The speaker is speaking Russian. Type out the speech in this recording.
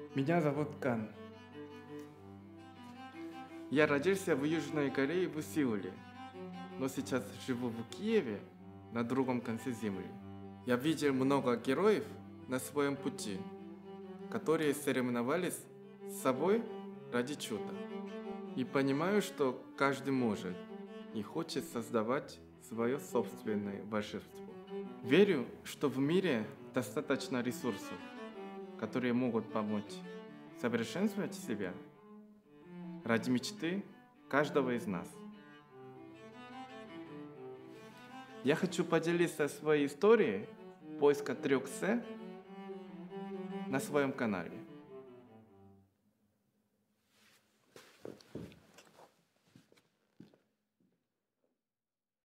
Меня зовут Кан. Я родился в Южной Корее, в Сеуле, но сейчас живу в Киеве, на другом конце земли. Я видел много героев на своем пути, которые соревновались с собой ради чуда. И понимаю, что каждый может и хочет создавать свое собственное волшебство. Верю, что в мире достаточно ресурсов, которые могут помочь совершенствовать себя ради мечты каждого из нас. Я хочу поделиться своей историей поиска 3 С на своем канале.